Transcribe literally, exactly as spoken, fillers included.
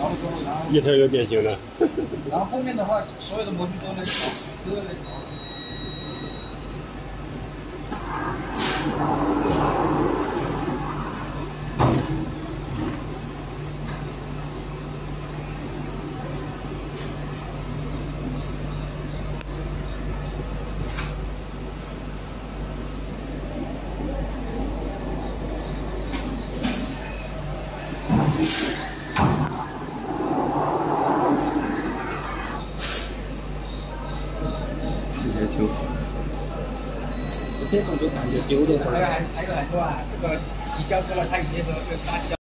一条又变形了。 然后后面的话，所有的模具都能调，都能调。 也挺好。 这种就感觉丢的时候。 还有还还有很多啊，这个提交过了，他有些时候就撒娇。